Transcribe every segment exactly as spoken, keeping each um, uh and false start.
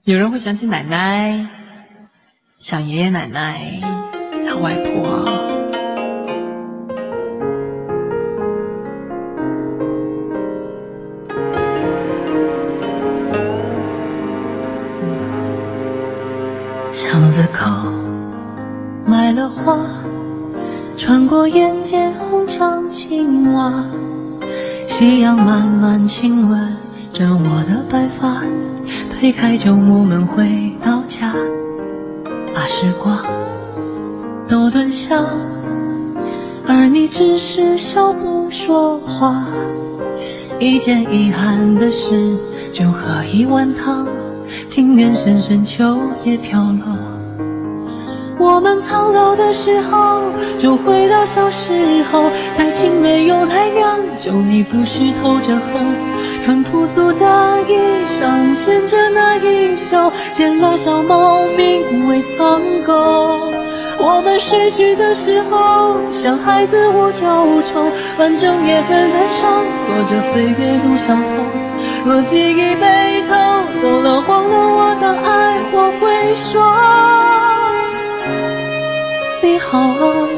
有人会想起奶奶，想爷爷奶奶，想外婆。 巷子口买了花，穿过沿街红墙青瓦，夕阳慢慢亲吻着我的白发，推开旧木门回到家，把时光都蹲下，而你只是笑不说话。一件遗憾的事，就喝一碗汤，庭院深深秋叶飘落。我们苍老的时候，就回到小时候，在青梅有来酿酒，你不需透着红，穿朴素的衣裳，牵着那一手，见了小猫名为苍狗。我们睡去的时候，像孩子无忧愁，反正也很难上锁着岁月路相逢。若记忆被偷走了，忘了我的爱，我会说你好啊。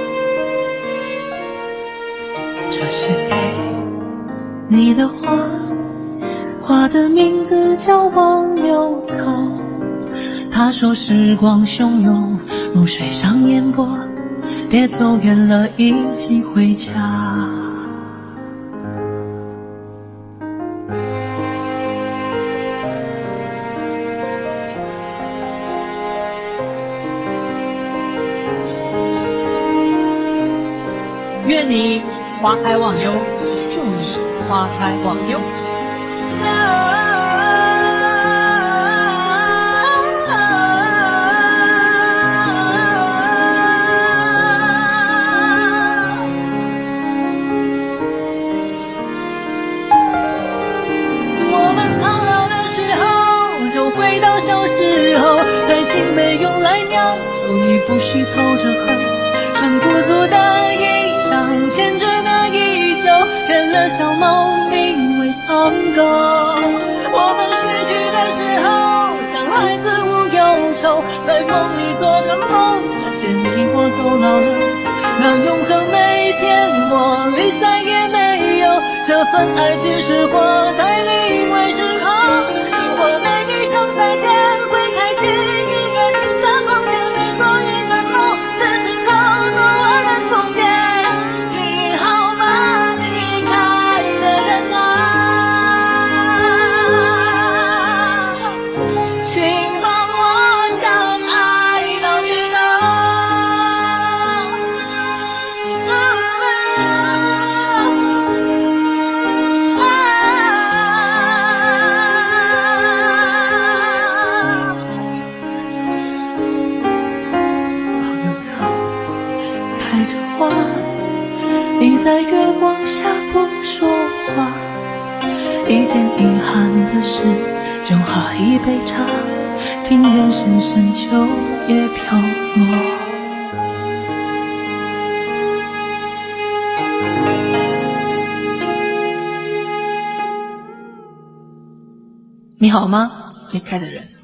这是给你的花，花的名字叫忘流草。他说时光汹涌，如水上烟波，别走远了，一起回家。 愿你花开忘忧，祝你花开忘忧。 我们苍老的时候，就回到小时候，在青梅用来酿酒，你不需透着恨，穿朴素的衣裳，牵着那一手，见了小猫名为苍狗。我们睡去的时候，像孩子无忧愁，在梦里做着梦，看见你我都老了，那永恒没骗我，离散也没有，这份爱只是活在另外时空。如果每一场再见会开启一个新的空间，你做一个梦，只是告诉我的终点。你好吗，离开的人啊，请帮我向爱老去走。开着花，你在月光下不说话，一件遗憾的事，就喝一杯茶，庭院深深秋叶飘落。 你好吗，离开的人？